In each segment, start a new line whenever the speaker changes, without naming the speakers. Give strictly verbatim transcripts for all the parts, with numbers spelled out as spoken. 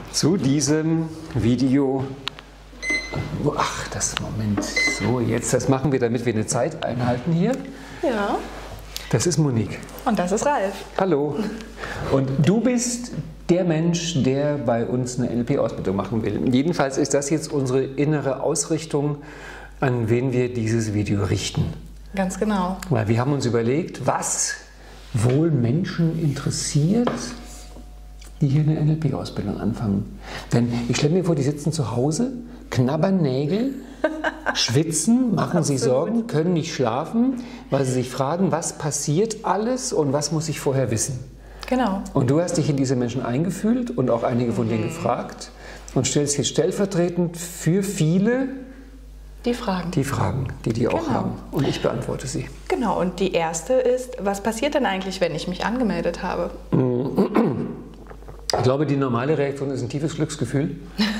zu diesem Video. Ach, das Moment. So, jetzt, das machen wir, damit wir eine Zeit einhalten hier.
Ja.
Das ist Monique.
Und das ist Ralf.
Hallo. Und du bist der Mensch, der bei uns eine N L P-Ausbildung machen will. Jedenfalls ist das jetzt unsere innere Ausrichtung, an wen wir dieses Video richten.
Ganz genau.
Weil wir haben uns überlegt, was wohl Menschen interessiert, die hier eine N L P-Ausbildung anfangen. Denn ich stelle mir vor, die sitzen zu Hause, knabbern Nägel, schwitzen, machen sich Sorgen, können nicht schlafen, weil sie sich fragen, was passiert alles und was muss ich vorher wissen.
Genau.
Und du hast dich in diese Menschen eingefühlt und auch einige von denen gefragt und stellst jetzt stellvertretend für viele
die Fragen,
die, Fragen, die, die auch
genau.
haben. Und ich beantworte sie.
Genau, und die erste ist, was passiert denn eigentlich, wenn ich mich angemeldet habe?
Ich glaube, die normale Reaktion ist ein tiefes Glücksgefühl.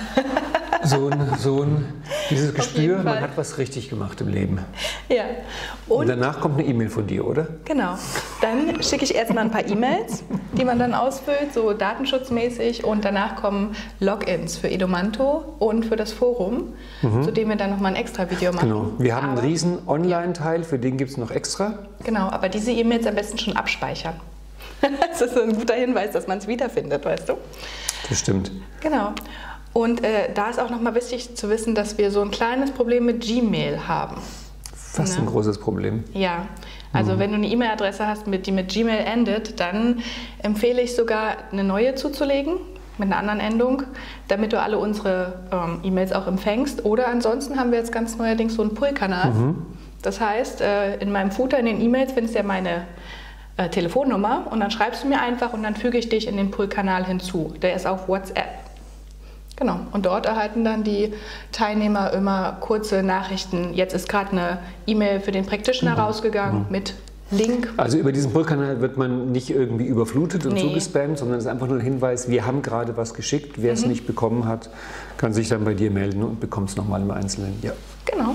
So ein, so ein dieses Gespür, man hat was richtig gemacht im Leben.
Ja. Und,
und danach kommt eine E-Mail von dir, oder?
Genau. Dann schicke ich erstmal ein paar E-Mails, die man dann ausfüllt, so datenschutzmäßig. Und danach kommen Logins für Edumanto und für das Forum, mhm. zu dem wir dann nochmal ein extra Video machen.
Genau. Wir haben aber einen riesen Online-Teil, für den gibt es noch extra.
Genau, aber diese E-Mails am besten schon abspeichern. Das ist ein guter Hinweis, dass man es wiederfindet, weißt du?
Das stimmt.
Genau. Und äh, da ist auch nochmal wichtig zu wissen, dass wir so ein kleines Problem mit Gmail haben.
Fast
ne?
ein großes Problem.
Ja, also mhm. wenn du eine E-Mail-Adresse hast, mit, die mit Gmail endet, dann empfehle ich sogar, eine neue zuzulegen, mit einer anderen Endung, damit du alle unsere ähm, E-Mails auch empfängst. Oder ansonsten haben wir jetzt ganz neuerdings so einen Pull-Kanal. Mhm. Das heißt, äh, in meinem Footer in den E-Mails findest du ja meine äh, Telefonnummer und dann schreibst du mir einfach und dann füge ich dich in den Pull-Kanal hinzu. Der ist auf WhatsApp. Genau, und dort erhalten dann die Teilnehmer immer kurze Nachrichten. Jetzt ist gerade eine E-Mail für den Practitioner mhm. rausgegangen mhm. mit Link.
Also über diesen Pull-Kanal wird man nicht irgendwie überflutet und nee. zugespammt, sondern es ist einfach nur ein Hinweis, wir haben gerade was geschickt. Wer mhm. es nicht bekommen hat, kann sich dann bei dir melden und bekommt es nochmal im Einzelnen. Ja.
Genau.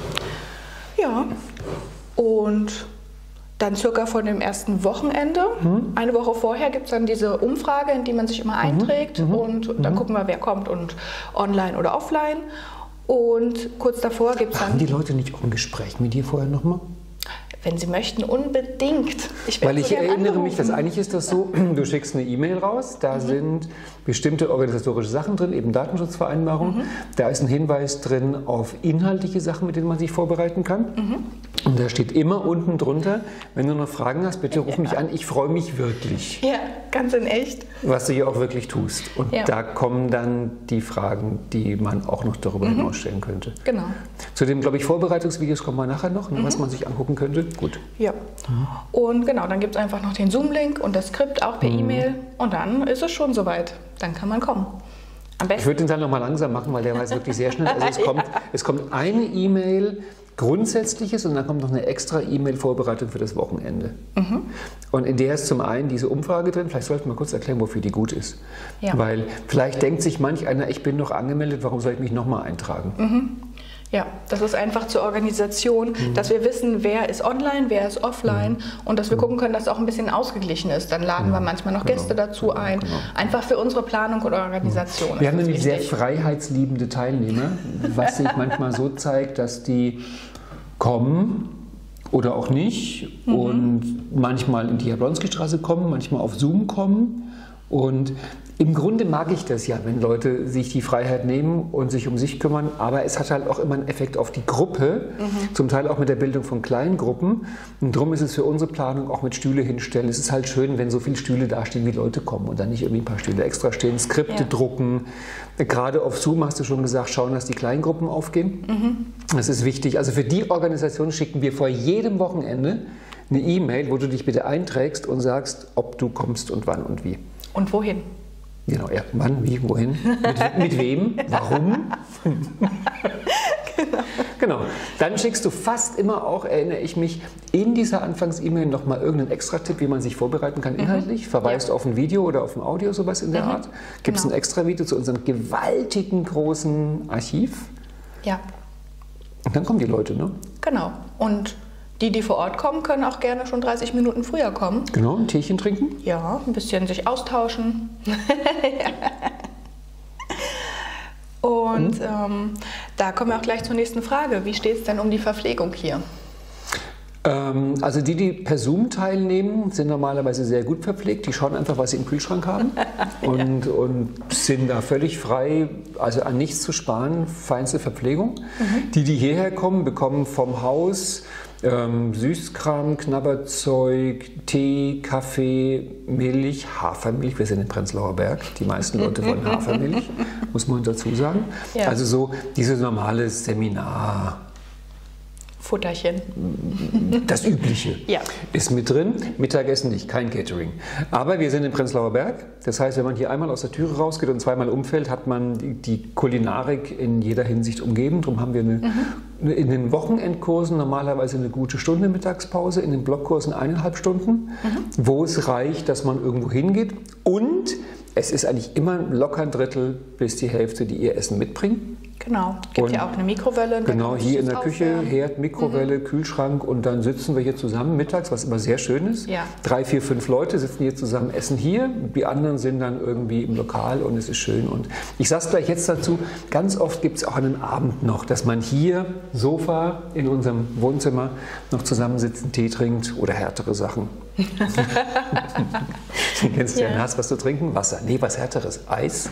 Ja, und dann circa von dem ersten Wochenende, mhm. eine Woche vorher, gibt es dann diese Umfrage, in die man sich immer einträgt mhm. und dann mhm. gucken wir, wer kommt und online oder offline. Und kurz davor gibt es dann...
Haben die Leute nicht auch ein Gespräch mit dir vorher nochmal?
Wenn sie möchten, unbedingt.
Ich Weil ich erinnere angerufen. mich, dass eigentlich ist das so, du schickst eine E-Mail raus, da mhm. sind bestimmte organisatorische Sachen drin, eben Datenschutzvereinbarung. Mhm. Da ist ein Hinweis drin auf inhaltliche Sachen, mit denen man sich vorbereiten kann. Mhm. Und da steht immer unten drunter, wenn du noch Fragen hast, bitte ruf ja. mich an, ich freue mich wirklich.
Ja, ganz in echt.
Was du hier auch wirklich tust. Und ja. da kommen dann die Fragen, die man auch noch darüber mhm. hinaus stellen könnte.
Genau.
Zu den, glaube ich, Vorbereitungsvideos kommen wir nachher noch, mhm. was man sich angucken könnte. Gut.
Ja. Mhm. Und genau, dann gibt es einfach noch den Zoom-Link und das Skript auch per mhm. E-Mail. Und dann ist es schon soweit. Dann kann man kommen. Am besten.
Ich würde den Teil noch mal langsam machen, weil der war jetzt wirklich sehr schnell. Also es, kommt, ja. es kommt eine E-Mail Grundsätzliches und dann kommt noch eine extra E-Mail-Vorbereitung für das Wochenende. Mhm. Und in der ist zum einen diese Umfrage drin. Vielleicht sollten wir kurz erklären, wofür die gut ist. Ja. Weil vielleicht denkt sich manch einer, ich bin noch angemeldet, warum soll ich mich noch mal eintragen?
Mhm. Ja, das ist einfach zur Organisation, mhm. dass wir wissen, wer ist online, wer ist offline mhm. und dass wir gucken können, dass es auch ein bisschen ausgeglichen ist. Dann laden mhm. wir manchmal noch Gäste genau. dazu ein, genau. einfach für unsere Planung und Organisation.
Wir haben nämlich sehr freiheitsliebende Teilnehmer, was sich manchmal so zeigt, dass die kommen oder auch nicht mhm. und manchmal in die Jablonski-Straße kommen, manchmal auf Zoom kommen. Und im Grunde mag ich das ja, wenn Leute sich die Freiheit nehmen und sich um sich kümmern, aber es hat halt auch immer einen Effekt auf die Gruppe, mhm. zum Teil auch mit der Bildung von kleinen Gruppen. Und darum ist es für unsere Planung auch mit Stühle hinstellen. Es ist halt schön, wenn so viele Stühle dastehen, wie Leute kommen und dann nicht irgendwie ein paar Stühle extra stehen, Skripte ja. drucken. Gerade auf Zoom hast du schon gesagt, schauen, dass die kleinen Gruppen aufgehen. Mhm. Das ist wichtig. Also für die Organisation schicken wir vor jedem Wochenende eine E-Mail, wo du dich bitte einträgst und sagst, ob du kommst und wann und wie.
Und wohin?
Genau, ja. Wann, wie, wohin, mit, mit wem, warum. genau. genau. Dann schickst du fast immer auch, erinnere ich mich, in dieser Anfangs-E-Mail nochmal irgendeinen Extra-Tipp, wie man sich vorbereiten kann inhaltlich. Mhm. Verweist ja. auf ein Video oder auf ein Audio, sowas in der mhm. Art. Gibt es genau. ein Extra-Video zu unserem gewaltigen, großen Archiv.
Ja.
Und dann kommen die Leute, ne?
Genau. Und die, die vor Ort kommen, können auch gerne schon dreißig Minuten früher kommen.
Genau, ein Teechen trinken.
Ja, ein bisschen sich austauschen. Und mhm. ähm, da kommen wir auch gleich zur nächsten Frage. Wie steht es denn um die Verpflegung hier?
Ähm, also die, die per Zoom teilnehmen, sind normalerweise sehr gut verpflegt. Die schauen einfach, was sie im Kühlschrank haben und, ja. und sind da völlig frei, also an nichts zu sparen, feinste Verpflegung. Mhm. Die, die hierher kommen, bekommen vom Haus ähm, Süßkram, Knabberzeug, Tee, Kaffee, Milch, Hafermilch. Wir sind in Prenzlauer Berg. Die meisten Leute wollen Hafermilch, muss man dazu sagen. Ja. Also so dieses normale Seminar.
Futterchen.
Das Übliche
ja.
ist mit drin. Mittagessen nicht, kein Catering. Aber wir sind in Prenzlauer Berg. Das heißt, wenn man hier einmal aus der Türe rausgeht und zweimal umfällt, hat man die, die Kulinarik in jeder Hinsicht umgeben. Darum haben wir eine, mhm. in den Wochenendkursen normalerweise eine gute Stunde Mittagspause, in den Blockkursen eineinhalb Stunden, mhm. wo es reicht, dass man irgendwo hingeht. Und es ist eigentlich immer locker ein Drittel bis die Hälfte, die ihr Essen mitbringen.
Genau, es gibt ja auch eine Mikrowelle.
Genau, hier in der Küche, aufwärmen. Herd, Mikrowelle, mhm. Kühlschrank und dann sitzen wir hier zusammen mittags, was immer sehr schön ist.
Ja.
Drei, vier, fünf Leute sitzen hier zusammen, essen hier, die anderen sind dann irgendwie im Lokal und es ist schön. Und ich sage es gleich jetzt dazu, ganz oft gibt es auch einen Abend noch, dass man hier, Sofa in unserem Wohnzimmer, noch zusammensitzt, einen Tee trinkt oder härtere Sachen. Du kennst ja, hast was zu trinken? Wasser. Nee, was härteres. Eis.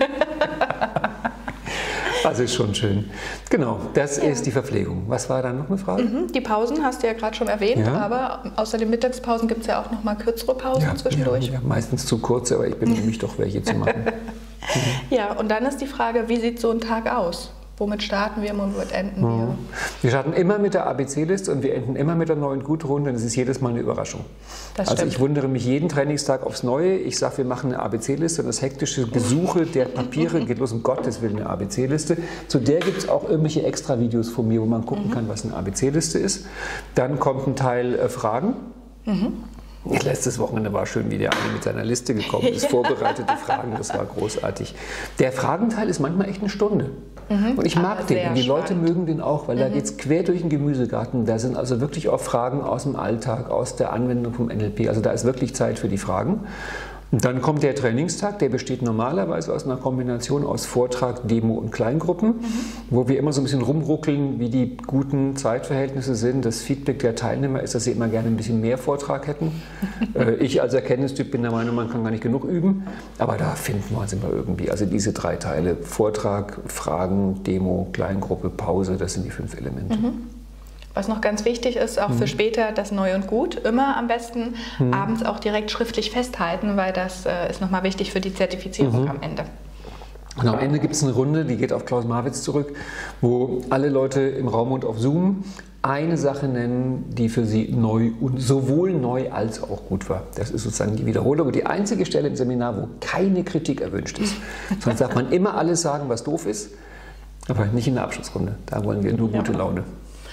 Also ist schon schön. Genau, das ja. ist die Verpflegung. Was war dann noch eine Frage?
Mhm, die Pausen hast du ja gerade schon erwähnt, ja. aber außer den Mittagspausen gibt es ja auch noch mal kürzere Pausen
ja,
zwischendurch.
Ja, ja, meistens zu kurze, aber ich bemühe mich doch, welche zu machen.
Mhm. Ja, und dann ist die Frage, wie sieht so ein Tag aus? Womit starten wir und womit enden
ja.
wir?
Wir starten immer mit der A B C-Liste und wir enden immer mit der neuen Gutrunde und es ist jedes Mal eine Überraschung.
Das
also
stimmt.
Ich wundere mich jeden Trainingstag aufs Neue. Ich sage, wir machen eine A B C-Liste und das hektische Gesuche der Papiere geht los, um Gottes Willen eine A B C-Liste. Zu der gibt es auch irgendwelche Extra-Videos von mir, wo man gucken mhm. kann, was eine A B C-Liste ist. Dann kommt ein Teil äh, Fragen. Mhm. Letztes Wochenende war schön, wie der eine mit seiner Liste gekommen ist, vorbereitete Fragen, das war großartig. Der Fragenteil ist manchmal echt eine Stunde. Mhm, und ich mag den und die Leute spannend. Mögen den auch, weil mhm. da geht es quer durch den Gemüsegarten. Da sind also wirklich auch Fragen aus dem Alltag, aus der Anwendung vom N L P. Also da ist wirklich Zeit für die Fragen. Und dann kommt der Trainingstag, der besteht normalerweise aus einer Kombination aus Vortrag, Demo und Kleingruppen, mhm. wo wir immer so ein bisschen rumruckeln, wie die guten Zeitverhältnisse sind. Das Feedback der Teilnehmer ist, dass sie immer gerne ein bisschen mehr Vortrag hätten. Ich als Erkenntnistyp bin der Meinung, man kann gar nicht genug üben, aber da finden wir uns immer irgendwie. Also diese drei Teile, Vortrag, Fragen, Demo, Kleingruppe, Pause, das sind die fünf Elemente. Mhm.
Was noch ganz wichtig ist, auch mhm. für später, das Neu und Gut, immer am besten mhm. abends auch direkt schriftlich festhalten, weil das äh, ist nochmal wichtig für die Zertifizierung mhm. am Ende.
Und am Ende gibt es eine Runde, die geht auf Klaus Marwitz zurück, wo alle Leute im Raum und auf Zoom eine Sache nennen, die für sie neu und sowohl neu als auch gut war. Das ist sozusagen die Wiederholung. Und die einzige Stelle im Seminar, wo keine Kritik erwünscht ist. Sonst darf man immer alles sagen, was doof ist, aber nicht in der Abschlussrunde. Da wollen wir nur gute ja. Laune.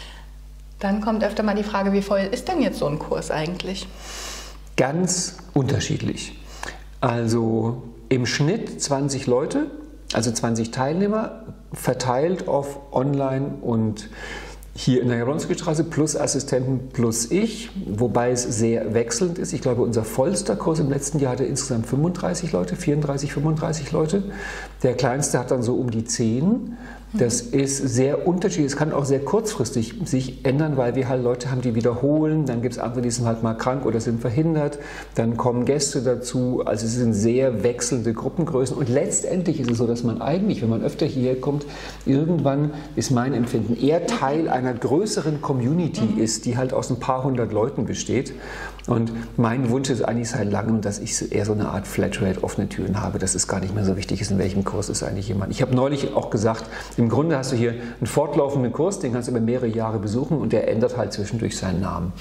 Dann kommt öfter mal die Frage, wie voll ist denn jetzt so ein Kurs eigentlich?
Ganz unterschiedlich. Also im Schnitt zwanzig Leute, also zwanzig Teilnehmer, verteilt auf Online und hier in der Jablonski-Straße plus Assistenten plus ich, wobei es sehr wechselnd ist. Ich glaube, unser vollster Kurs im letzten Jahr hatte insgesamt fünfunddreißig Leute, vierunddreißig, fünfunddreißig Leute. Der kleinste hat dann so um die zehn. Das ist sehr unterschiedlich. Es kann auch sehr kurzfristig sich ändern, weil wir halt Leute haben, die wiederholen. Dann gibt es andere, die sind halt mal krank oder sind verhindert. Dann kommen Gäste dazu. Also es sind sehr wechselnde Gruppengrößen. Und letztendlich ist es so, dass man eigentlich, wenn man öfter hierher kommt, irgendwann ist mein Empfinden eher Teil einer größeren Community mhm. ist, die halt aus ein paar hundert Leuten besteht. Und mein Wunsch ist eigentlich seit langem, dass ich eher so eine Art Flatrate, offene Türen habe, dass es gar nicht mehr so wichtig ist, in welchem Kurs ist eigentlich jemand. Ich habe neulich auch gesagt, im Grunde hast du hier einen fortlaufenden Kurs, den kannst du über mehrere Jahre besuchen und der ändert halt zwischendurch seinen Namen.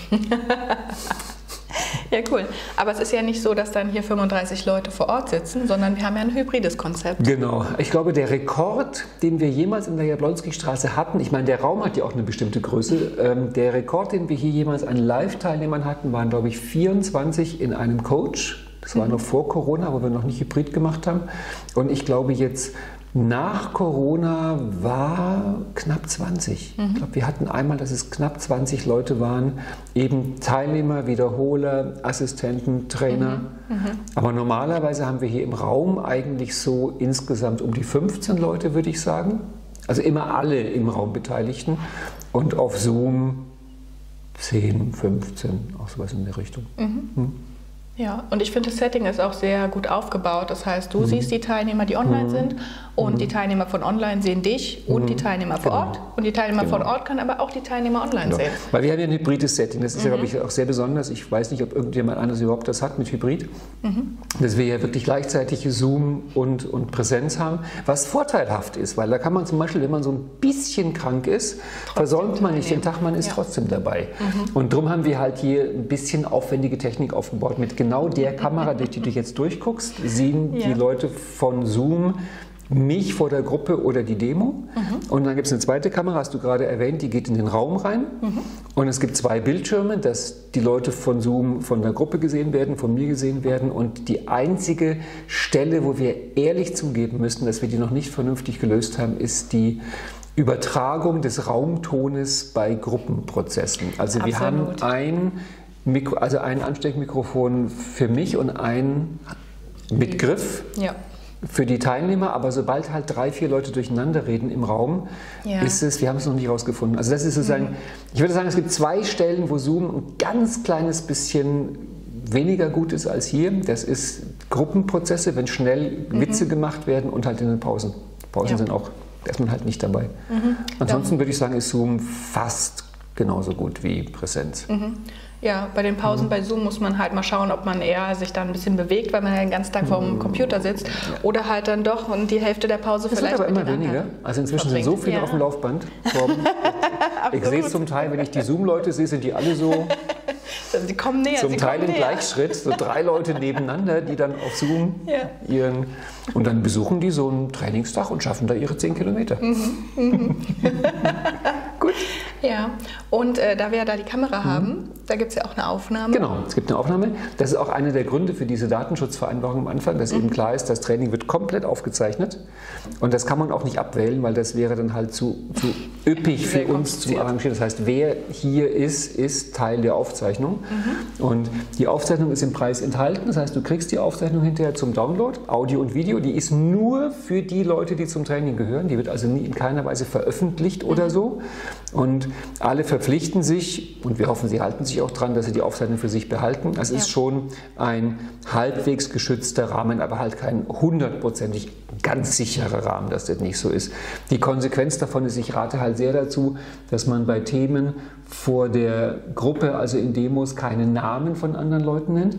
Ja, cool. Aber es ist ja nicht so, dass dann hier fünfunddreißig Leute vor Ort sitzen, sondern wir haben ja ein hybrides Konzept.
Genau. Ich glaube, der Rekord, den wir jemals in der Jablonski-Straße hatten, ich meine, der Raum hat ja auch eine bestimmte Größe, ähm, der Rekord, den wir hier jemals an Live-Teilnehmern hatten, waren, glaube ich, vierundzwanzig in einem Coach. Das war mhm. noch vor Corona, wo wir noch nicht hybrid gemacht haben. Und ich glaube jetzt nach Corona war knapp zwanzig. Mhm. Ich glaube, wir hatten einmal, dass es knapp zwanzig Leute waren, eben Teilnehmer, Wiederholer, Assistenten, Trainer. Mhm. Mhm. Aber normalerweise haben wir hier im Raum eigentlich so insgesamt um die fünfzehn Leute, würde ich sagen. Also immer alle im Raum Beteiligten und auf Zoom zehn, fünfzehn, auch sowas in der Richtung. Mhm. Hm.
Ja, und ich finde, das Setting ist auch sehr gut aufgebaut. Das heißt, du mhm. siehst die Teilnehmer, die online mhm. sind, und mhm. die Teilnehmer von online sehen dich und mhm. die Teilnehmer vor
genau.
Ort. Und die Teilnehmer genau. von Ort können aber auch die Teilnehmer online
genau.
sehen.
Weil wir haben ja ein hybrides Setting. Das ist mhm. ja, glaube ich, auch sehr besonders. Ich weiß nicht, ob irgendjemand anderes überhaupt das hat mit Hybrid. Mhm. Dass wir ja wirklich gleichzeitig Zoom und, und Präsenz haben. Was vorteilhaft ist, weil da kann man zum Beispiel, wenn man so ein bisschen krank ist, trotzdem versäumt man nicht den Tag, man ist ja. trotzdem dabei. Mhm. Und darum haben wir halt hier ein bisschen aufwendige Technik aufgebaut. Mit genau der Kamera, durch die du jetzt durchguckst, sehen ja. die Leute von Zoom mich vor der Gruppe oder die Demo. Mhm. Und dann gibt es eine zweite Kamera, hast du gerade erwähnt, die geht in den Raum rein. Mhm. Und es gibt zwei Bildschirme, dass die Leute von Zoom von der Gruppe gesehen werden, von mir gesehen werden. Und die einzige Stelle, wo wir ehrlich zugeben müssen, dass wir die noch nicht vernünftig gelöst haben, ist die Übertragung des Raumtones bei Gruppenprozessen. Also wir
Absolut.
haben ein, Mikro, also ein Ansteckmikrofon für mich und ein mit Griff. Ja. Für die Teilnehmer, aber sobald halt drei, vier Leute durcheinander reden im Raum, ja. ist es, wir haben es noch nicht rausgefunden. Also das ist sozusagen, mhm. ich würde sagen, es gibt zwei Stellen, wo Zoom ein ganz kleines bisschen weniger gut ist als hier. Das ist Gruppenprozesse, wenn schnell mhm. Witze gemacht werden, und halt in den Pausen. Pausen ja. sind auch, da ist man halt nicht dabei. Mhm. Ansonsten ja. würde ich sagen, ist Zoom fast genauso gut wie Präsenz.
Mhm. Ja, bei den Pausen mhm. bei Zoom muss man halt mal schauen, ob man eher sich dann ein bisschen bewegt, weil man ja den ganzen Tag vor dem Computer sitzt, ja. oder halt dann doch und die Hälfte der Pause
das
vielleicht.
Das wird aber immer weniger. Also inzwischen sind so viele ja. auf dem Laufband. Ich sehe es zum Teil, wenn ich die Zoom-Leute sehe, sind die alle so
sie kommen näher,
zum
sie
Teil
kommen
im
näher.
Gleichschritt, so drei Leute nebeneinander, die dann auf Zoom
ja.
ihren, und dann besuchen die so einen Trainingstag und schaffen da ihre zehn Kilometer. Mhm. Mhm. Gut.
Ja, und äh, da wir ja da die Kamera mhm. haben, da gibt es ja auch eine Aufnahme.
Genau, es gibt eine Aufnahme. Das ist auch einer der Gründe für diese Datenschutzvereinbarung am Anfang, dass mhm. eben klar ist, das Training wird komplett aufgezeichnet, und das kann man auch nicht abwählen, weil das wäre dann halt zu, zu üppig für uns zu arrangieren. Das heißt, wer hier ist, ist Teil der Aufzeichnung. Mhm. Und die Aufzeichnung ist im Preis enthalten. Das heißt, du kriegst die Aufzeichnung hinterher zum Download, Audio und Video. Die ist nur für die Leute, die zum Training gehören. Die wird also nie in keiner Weise veröffentlicht mhm. oder so. Und alle verpflichten sich, und wir hoffen, sie halten sich auch dran, dass sie die Aufzeichnung für sich behalten. Es ja. ist schon ein halbwegs geschützter Rahmen, aber halt kein hundertprozentig ganz sicherer Rahmen, dass das nicht so ist. Die Konsequenz davon ist, ich rate halt sehr dazu, dass man bei Themen vor der Gruppe, also in Demos, keine Namen von anderen Leuten nennt.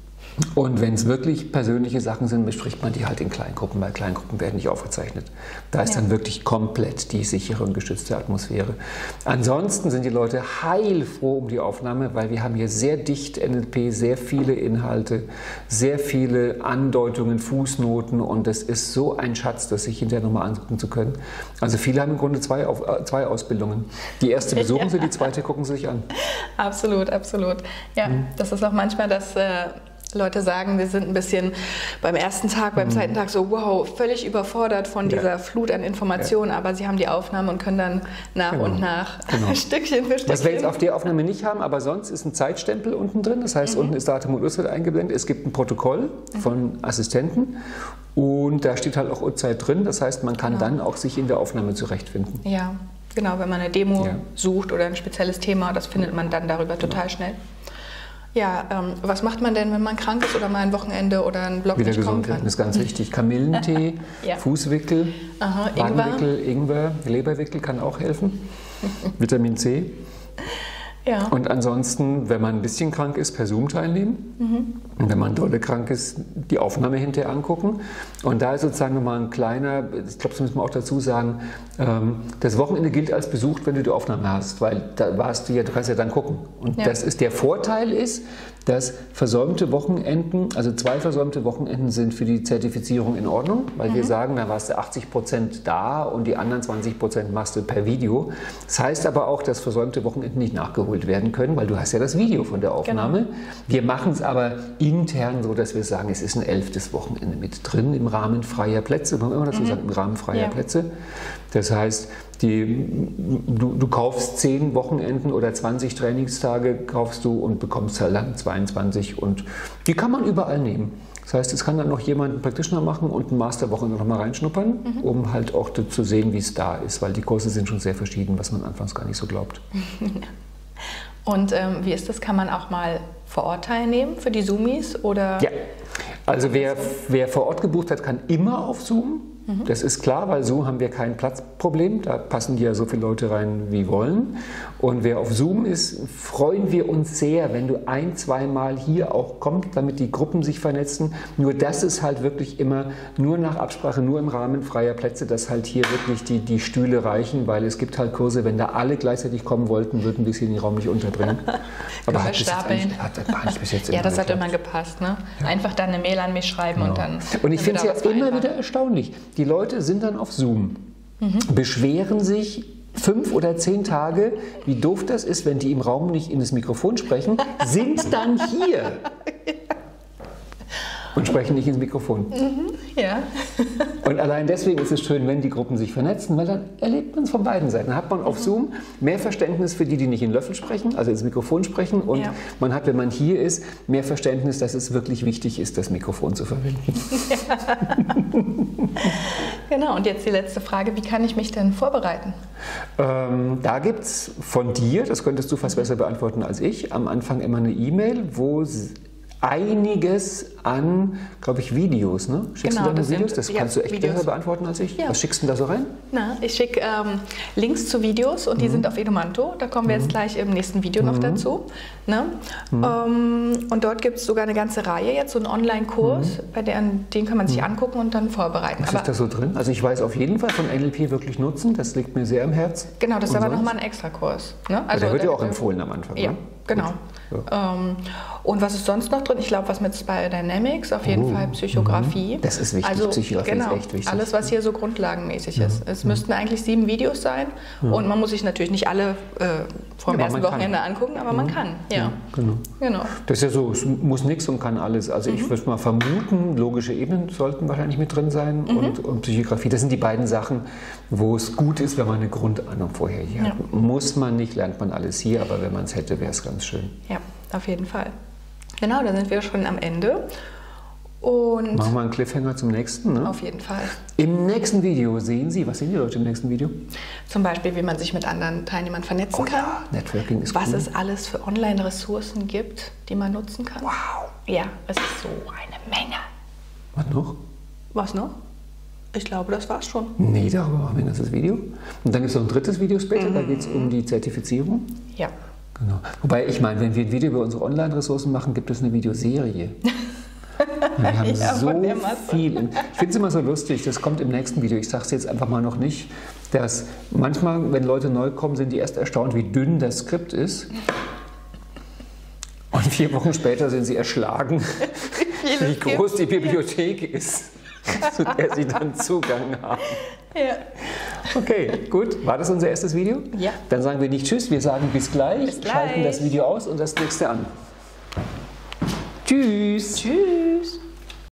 Und wenn es wirklich persönliche Sachen sind, bespricht man die halt in Kleingruppen, weil Kleingruppen werden nicht aufgezeichnet. Da ist ja. dann wirklich komplett die sichere und geschützte Atmosphäre. Ansonsten sind die Leute heilfroh um die Aufnahme, weil wir haben hier sehr dicht N L P, sehr viele Inhalte, sehr viele Andeutungen, Fußnoten, und das ist so ein Schatz, das sich hinterher nochmal angucken zu können. Also viele haben im Grunde zwei, auf, äh, zwei Ausbildungen. Die erste besuchen ja. sie, die zweite gucken sie sich an. Absolut, absolut. Ja, hm. das ist auch manchmal das... Äh, Leute sagen, wir sind ein bisschen beim ersten Tag, beim mhm. zweiten Tag so, wow, völlig überfordert von ja. dieser Flut an Informationen, ja. aber sie haben die Aufnahme und können dann nach genau. und nach genau. Stückchen für Stückchen. Was wir jetzt auf der Aufnahme nicht haben, aber sonst ist ein Zeitstempel unten drin, das heißt, mhm. unten ist Datum und Uhrzeit eingeblendet, es gibt ein Protokoll mhm. von Assistenten und da steht halt auch Uhrzeit drin, das heißt, man kann genau. dann auch sich in der Aufnahme zurechtfinden. Ja, genau, wenn man eine Demo ja. sucht oder ein spezielles Thema, das findet man dann darüber total genau. schnell. Ja, ähm, was macht man denn, wenn man krank ist oder mal ein Wochenende oder ein Blog Wieder
nicht kommen
gesund
kann?
werden ist ganz wichtig. Kamillentee, ja. Fußwickel, Aha, Wadenwickel, Ingwer, Leberwickel kann auch helfen. Vitamin C. Ja. Und ansonsten, wenn man ein bisschen krank ist, per Zoom teilnehmen. Mhm. Und wenn man dolle krank ist, die Aufnahme hinterher angucken. Und da ist sozusagen nochmal ein kleiner, ich glaube, das müssen wir auch dazu sagen, ähm, das Wochenende gilt als besucht, wenn du die Aufnahme hast, weil da warst du ja, du kannst ja dann gucken. Und ja. das ist, der Vorteil ist, dass versäumte Wochenenden, also zwei versäumte Wochenenden sind für die Zertifizierung in Ordnung, weil mhm. wir sagen, da warst du achtzig Prozent da und die anderen zwanzig Prozent machst du per Video. Das heißt aber auch, dass versäumte Wochenenden nicht nachgeholt werden können, weil du hast ja das Video von der Aufnahme. Genau. Wir machen es aber intern so, dass wir sagen, es ist ein elftes Wochenende mit drin im Rahmen freier Plätze, muss man immer dazu mhm. sagen, im Rahmen freier ja. Plätze. Das heißt, die, du, du kaufst zehn Wochenenden oder zwanzig Trainingstage kaufst du und bekommst halt dann zweiundzwanzig und die kann man überall nehmen. Das heißt, es kann dann noch jemand einen Practitioner machen und ein Masterwochenende noch mal reinschnuppern, mhm. um halt auch zu sehen, wie es da ist, weil die Kurse sind schon sehr verschieden, was man anfangs gar nicht so glaubt.
Und ähm, wie ist das? Kann man auch mal vor Ort teilnehmen für die Zoomies? Oder?
Ja, also wer, wer vor Ort gebucht hat, kann immer auf Zoom. Das ist klar, weil so haben wir kein Platzproblem. Da passen ja so viele Leute rein, wie wollen. Und wer auf Zoom ist, freuen wir uns sehr, wenn du ein-, zweimal hier auch kommst, damit die Gruppen sich vernetzen. Nur das ist halt wirklich immer nur nach Absprache, nur im Rahmen freier Plätze, dass halt hier wirklich die, die Stühle reichen, weil es gibt halt Kurse, wenn da alle gleichzeitig kommen wollten, würden wir es hier in den Raum nicht unterbringen. Aber hat, bis jetzt hat gar nicht bis jetzt
Ja, das geklappt. Hat immer gepasst. Ne? Ja. Einfach dann eine Mail an mich schreiben genau. und dann.
Und ich finde es ja immer wieder erstaunlich. Die Leute sind dann auf Zoom, mhm. beschweren sich fünf oder zehn Tage, wie doof das ist, wenn die im Raum nicht in das Mikrofon sprechen, sind dann hier und sprechen nicht ins Mikrofon.
Mhm, ja.
Und allein deswegen ist es schön, wenn die Gruppen sich vernetzen, weil dann erlebt man es von beiden Seiten. Dann hat man auf Zoom mehr Verständnis für die, die nicht in Löffel sprechen, also ins Mikrofon sprechen. Und ja. man hat, wenn man hier ist, mehr Verständnis, dass es wirklich wichtig ist, das Mikrofon zu verwenden. Ja.
Genau, und jetzt die letzte Frage, wie kann ich mich denn vorbereiten?
Ähm, da gibt es von dir, das könntest du fast besser beantworten als ich, am Anfang immer eine E-Mail, wo einiges an, glaube ich, Videos, ne? Schickst
genau,
du deine
das
Videos?
Sind,
das
ja,
kannst du echt
Videos.
besser beantworten als ich.
Ja.
Was schickst du da so rein?
Na, ich schicke ähm, Links zu Videos und die mhm. sind auf Edumanto. Da kommen wir mhm. jetzt gleich im nächsten Video mhm. noch dazu. Ne? Mhm. Ähm, und dort gibt es sogar eine ganze Reihe, jetzt so einen Online-Kurs, mhm. bei den, den kann man sich mhm. angucken und dann vorbereiten.
Was aber, ist da so drin? Also ich weiß auf jeden Fall von N L P wirklich nutzen, das liegt mir sehr am Herz.
Genau, das ist aber nochmal ein Extrakurs. Ne?
Also der wird ja auch empfohlen am Anfang.
Ja,
ne?
genau. Ja. Ähm, und was ist sonst noch drin? Ich glaube, was mit Biodynamics, auf jeden oh. Fall Psychografie.
Das ist wichtig,
also,
Psychografie
genau,
ist echt wichtig.
Alles, was hier so grundlagenmäßig
ja.
ist. Es
ja.
müssten eigentlich sieben Videos sein
ja.
und man muss sich natürlich nicht alle äh, vom
ja,
ersten Wochenende kann. angucken, aber ja. man kann. Ja.
Ja, genau.
genau.
Das ist ja so, es muss nichts und kann alles. Also mhm. ich würde mal vermuten, logische Ebenen sollten wahrscheinlich mit drin sein mhm. und, und Psychografie. Das sind die beiden Sachen, wo es gut ist, wenn man eine Grundahnung vorher hier ja. hat. Muss man nicht, lernt man alles hier, aber wenn man es hätte, wäre es ganz schön.
Ja. Auf jeden Fall. Genau, da sind wir schon am Ende. Und
machen wir einen Cliffhanger zum nächsten, ne?
Auf jeden Fall.
Im nächsten Video sehen Sie, was sehen die Leute im nächsten Video?
Zum Beispiel, wie man sich mit anderen Teilnehmern vernetzen
oh,
kann.
Ja, Networking ist
Was
cool.
es alles für Online-Ressourcen gibt, die man nutzen kann.
Wow.
Ja, es ist so eine Menge.
Was noch?
Was noch? Ich glaube, das war's schon.
Nee, darüber machen wir ein ganzes Video. Und dann gibt es noch ein drittes Video später, mhm. da geht es um die Zertifizierung.
Ja.
Genau. Wobei, ich meine, wenn wir ein Video über unsere Online-Ressourcen machen, gibt es eine Videoserie. Wir haben ja, so viel. Ich finde es immer so lustig, das kommt im nächsten Video. Ich sage es jetzt einfach mal noch nicht, dass manchmal, wenn Leute neu kommen, sind die erst erstaunt, wie dünn das Skript ist. Und vier Wochen später sind sie erschlagen, wie groß die Bibliothek ist, zu der sie dann Zugang haben.
Ja.
Okay, gut. War das unser erstes Video?
Ja.
Dann sagen wir nicht Tschüss, wir sagen bis gleich,
bis gleich.
Schalten das Video aus und das nächste an. Tschüss.
Tschüss.